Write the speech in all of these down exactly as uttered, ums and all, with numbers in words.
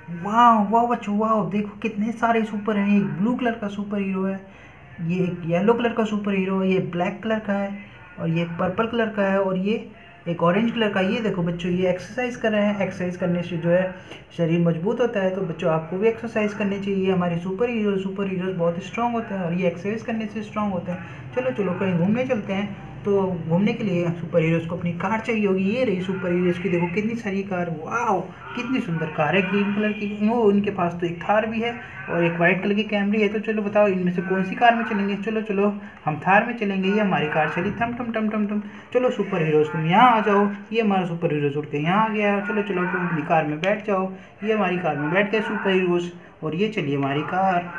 वाह वाह बच्चों, वाह देखो कितने सारे सुपर हैं। एक ब्लू कलर का सुपर हीरो है, ये एक येलो कलर का सुपर हीरो है, ये ब्लैक कलर का है, और ये एक पर्पल कलर का है, और ये एक ऑरेंज कलर का। ये देखो बच्चों, ये एक्सरसाइज कर रहे हैं। एक्सरसाइज करने से जो है शरीर मजबूत होता है। तो बच्चों आपको भी एक्सरसाइज करनी चाहिए। ये हमारे सुपर हीरो सुपर हीरोज बहुत स्ट्रांग होते हैं, और ये एक्सरसाइज करने से स्ट्रांग होते हैं। चलो चलो कहीं घूमने चलते हैं। तो घूमने के लिए सुपर हीरोज को अपनी कार चाहिए होगी। ये रही सुपर हीरोज की, देखो कितनी सारी कार। वाह कितनी सुंदर कार है, ग्रीन कलर की। वो इनके पास तो एक थार भी है और एक वाइट कलर की कैमरी है। तो चलो बताओ इनमें से कौन सी कार में चलेंगे। चलो चलो हम थार में चलेंगे। ये हमारी कार चली थम थम टम टम टम। चलो सुपर हीरोज तुम यहाँ आ जाओ। ये हमारा सुपर हीरोज उठ के यहाँ आ गया। चलो चलो तुम अपनी कार में बैठ जाओ। ये हमारी कार में बैठ गए सुपर हीरोज। और ये चलिए हमारी कार,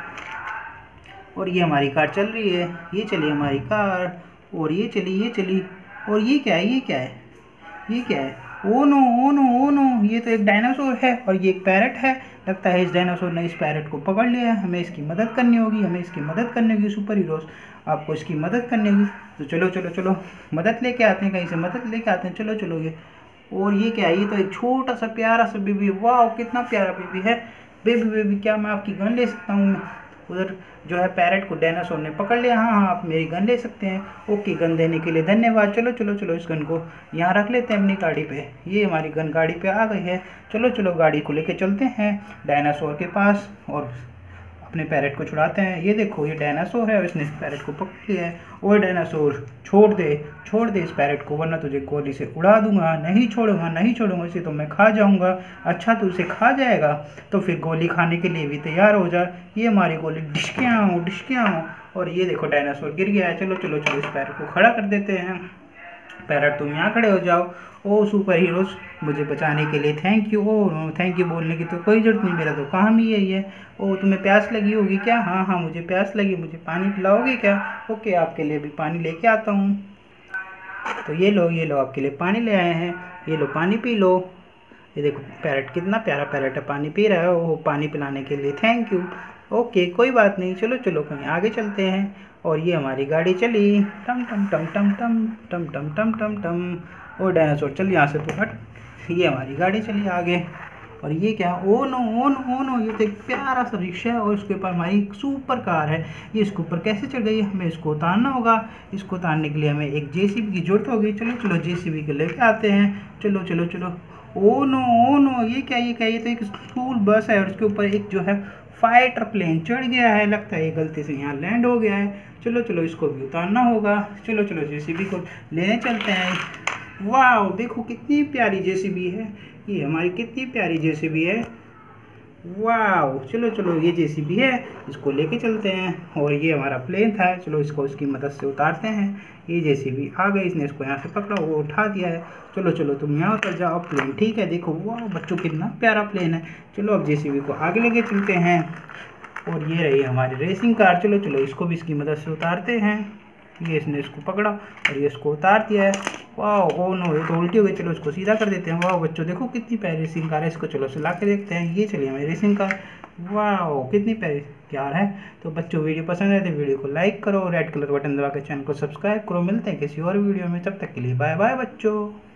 और ये हमारी कार चल रही है। ये चली हमारी कार, और ये चली ये चली। और ये क्या है, ये क्या है, ये क्या है। Oh no oh no oh no, ये तो एक डायनासोर है और ये एक पैरट है। लगता है इस डायनासोर ने इस पैरट को पकड़ लिया है। हमें इसकी मदद करनी होगी, हमें इसकी मदद करनी होगी। सुपर हीरोज आपको इसकी मदद करनी होगी। तो चलो चलो चलो मदद लेके आते हैं, कहीं से मदद लेके आते हैं। चलो चलो ये, और ये क्या है, ये तो एक छोटा सा प्यारा सा बेबी। वाह कितना प्यारा बेबी है। बेबी बेबी क्या मैं आपकी गन ले सकता हूँ। उधर जो है पैरट को डायनासोर ने पकड़ लिया। हाँ हाँ आप मेरी गन ले सकते हैं। ओके गन देने के लिए धन्यवाद। चलो चलो चलो इस गन को यहाँ रख लेते हैं अपनी गाड़ी पे। ये हमारी गन गाड़ी पे आ गई है। चलो चलो गाड़ी को लेके चलते हैं डायनासोर के पास और अपने पैरट को छुड़ाते हैं। ये देखो ये डायनासोर है और इसने इस पैरट को पकड़ लिया है। ओए डायनासोर छोड़ दे छोड़ दे इस पैरट को, वरना तुझे गोली से उड़ा दूंगा। नहीं छोड़ूंगा नहीं छोड़ूंगा इसे तो मैं खा जाऊंगा। अच्छा तू इसे खा जाएगा तो फिर गोली खाने के लिए भी तैयार हो जा। ये हमारी गोली डिशक्याऊँ डिशक्याऊँ। और ये देखो डायनासोर गिर गया है। चलो चलो चलो इस पैरट को खड़ा कर देते हैं। पैरट तुम यहाँ खड़े हो जाओ। ओ सुपर हीरोज मुझे बचाने के लिए thank you. Oh thank you बोलने की तो कोई ज़रूरत नहीं, मेरा तो काम ही यही है। ओ तुम्हें प्यास लगी होगी क्या। हाँ हाँ मुझे प्यास लगी, मुझे पानी पिलाओगे क्या। ओके आपके लिए भी पानी लेके आता हूँ। तो ये लो ये लो आपके लिए पानी ले आए हैं। ये लो पानी पी लो। ये देखो पैरट कितना प्यारा पैरट है, पानी पी रहा है। ओ पानी पिलाने के लिए थैंक यू। ओके कोई बात नहीं, चलो चलो कहीं आगे चलते हैं। और ये हमारी गाड़ी चली टम टम टम टम टम टम टम टम टम टम। ओ डायनासोर चल यहाँ से तू हट। ये हमारी गाड़ी चली आगे। और ये क्या, oh no oh no oh no, ये तो एक प्यारा सा रिक्शा है और उसके ऊपर हमारी एक सुपर कार है। ये इसके ऊपर कैसे चढ़ गई, हमें इसको उतारना होगा। इसको उतारने के लिए हमें एक जेसीबी की जरूरत होगी। चलो चलो जेसीबी को लेके आते हैं। चलो चलो चलो। ओ नो ओ नो, ये क्या ये क्या, ये तो एक स्कूल बस है और उसके ऊपर एक जो है फाइटर प्लेन चढ़ गया है। लगता है ये गलती से यहाँ लैंड हो गया है। चलो चलो इसको भी उतारना होगा। चलो चलो जेसीबी को लेने चलते हैं। वाह देखो कितनी प्यारी जेसीबी है, ये हमारी कितनी प्यारी जेसीबी है। वाह चलो चलो ये जेसीबी है, इसको लेके चलते हैं। और ये हमारा प्लेन था, चलो इसको इसकी मदद से उतारते हैं। ये जेसीबी आ गई, इसने इसको यहाँ से पकड़ा, वो उठा दिया है। चलो चलो तुम यहाँ उतर जाओ, प्लेन ठीक है। देखो वाह बच्चों कितना प्यारा प्लेन है। चलो अब जेसीबी को आगे लेके चलते हैं। और ये रही हमारी रेसिंग कार। चलो चलो इसको भी इसकी मदद से उतारते हैं। ये इसने इसको पकड़ा और ये इसको उतार दिया है। वाह ओ नो ये तो उल्टी हो गई। चलो इसको सीधा कर देते हैं। वाह बच्चों देखो कितनी प्यारी रेसिंग कार है। इसको चलो चला के देखते हैं। ये चलिए हमारी रेसिंग कार। वाह कितनी प्यारी कार है। तो बच्चों वीडियो पसंद है तो वीडियो को लाइक करो, रेड कलर बटन दबा के चैनल को सब्सक्राइब करो। मिलते हैं किसी और वीडियो में, तब तक के लिए बाय बाय बच्चों।